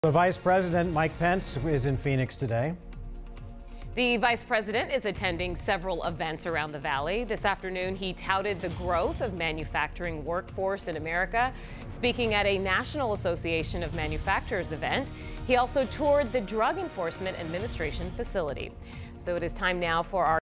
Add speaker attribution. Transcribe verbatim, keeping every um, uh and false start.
Speaker 1: The Vice President Mike Pence is in Phoenix today.
Speaker 2: The vice president is attending several events around the valley. This afternoon, he touted the growth of manufacturing workforce in America. Speaking at a National Association of Manufacturers event, he also toured the Drug Enforcement Administration facility. So it is time now for our